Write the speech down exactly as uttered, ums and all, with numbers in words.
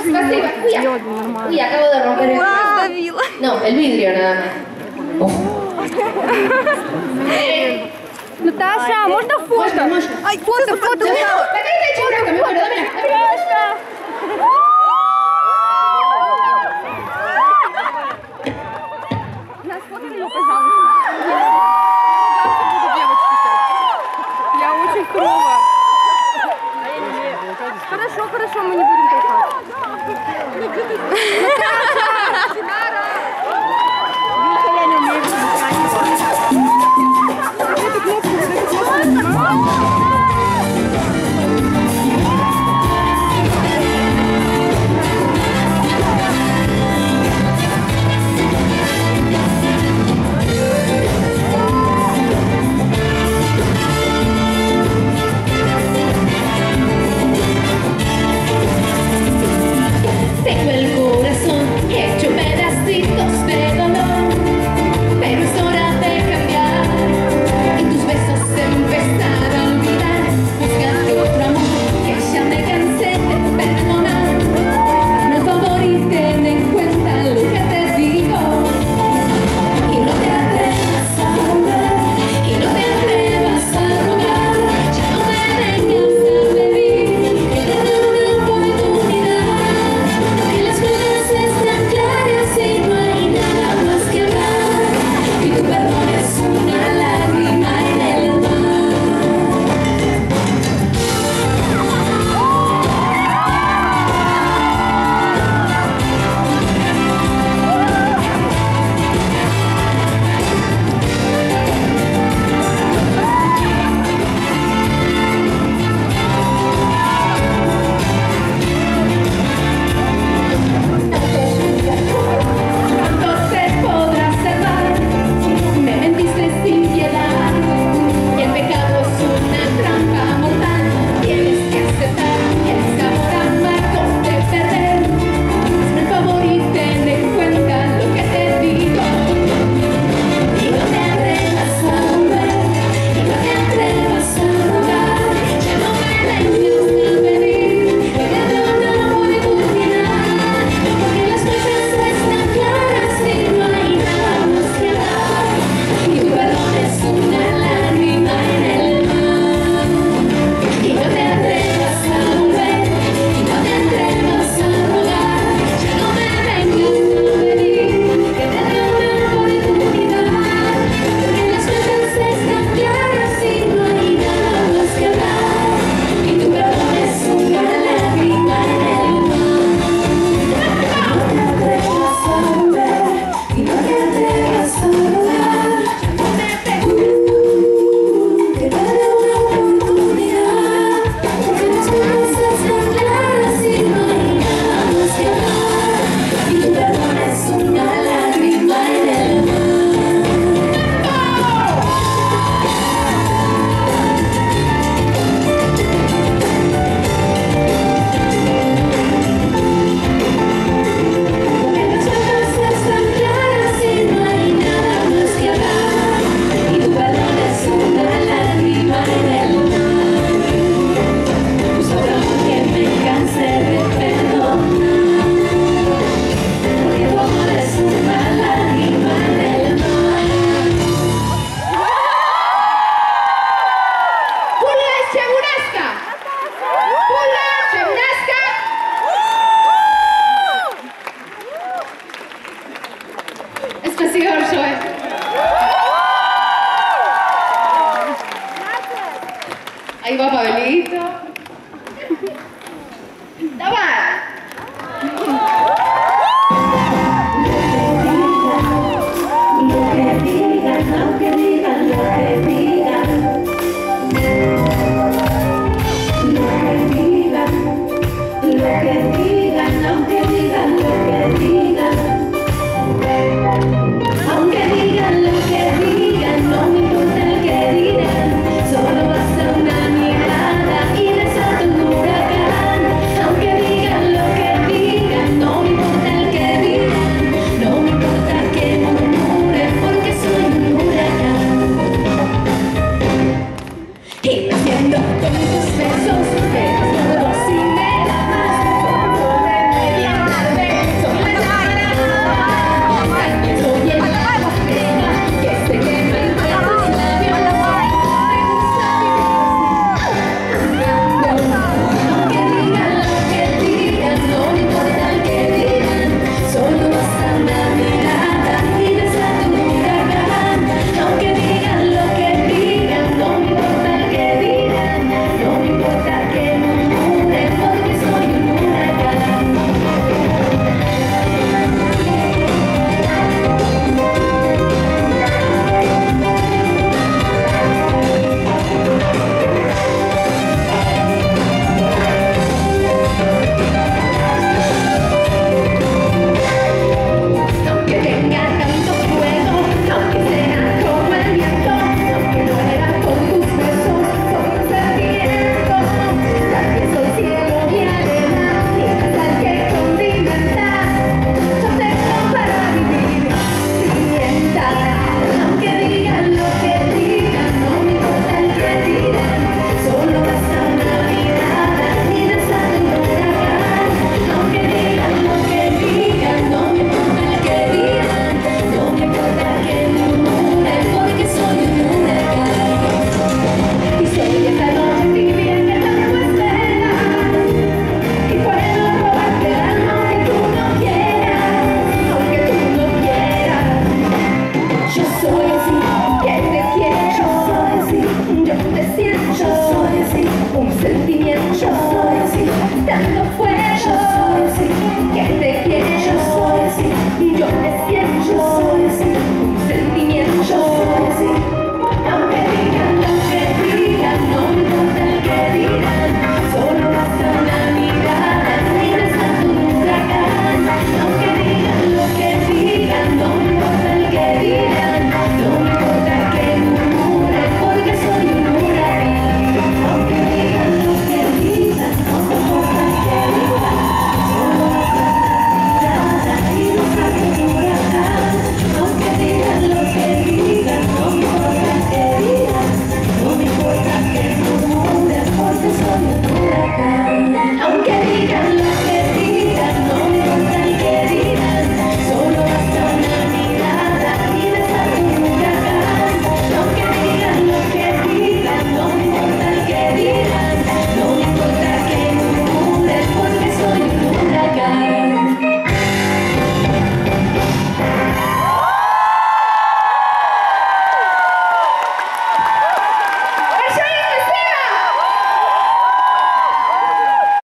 Спасибо. Uy, uy, acabo de romper el vaso. No, el vidrio nada más. Наташа, можно фото? Ай, фото, фото. Какая-то чебурашка, mi amor, dame la. Нас фоткали, пожалуйста. Буду девочки сейчас. Я очень суровая. Хорошо, хорошо, мы не будем толкать. Я не умею. Эту кнопку, эту кнопку. Tengo el corazón hecho pedacitos de dolor, pero es hora de cambiar y tus besos empezar a olvidar, buscando otro amor que ya me cansé de perdonar. Hazme el favor y ten en cuenta lo que te digo y no te atrevas a volver y no te atrevas a rogar. Ya no me vengas a pedir que te dé una oportunidad. Las cosas están claras y no hay nada más que hablar, y tu perdón es una lágrima en el mar. ¿Cuánto te podrás salvar? Me mentiste sin piedad. El pecado es una trampa mortal. Tienes que aceptar el sabor amargo de perder. Hazme el favor y ten en cuenta lo que te digo y no te atrevas a volver y no te atrevas a rogar. Ya no me vengas a pedir que te dé una oportunidad, porque las cosas están claras y no hay nada más que dar, y tu perdón es una lágrima en el mar. Y no te atrevas a volver y no te atrevas a rogar. Ya no me vengas a pedir que te dé una oportunidad, porque las cosas están claras y no hay nada más que dar, y tu perdón es una lágrima en el mar. No te atrevas a volver y no te atrevas a rogar. Ya no me vengas que te dé una oportunidad, porque las cosas están claras y no hay nada más que dar, y tu perdón es una lágrima en el mar. Porque las cosas están claras y no hay nada más que dar, y tu perdón es una lágrima en el mar. Solo que me cansé de perdonar, porque tu amor es una lágrima en el mar. Pula Cheburashka! Pula Cheburashka! Спасибо большое. Ahí va Pavel.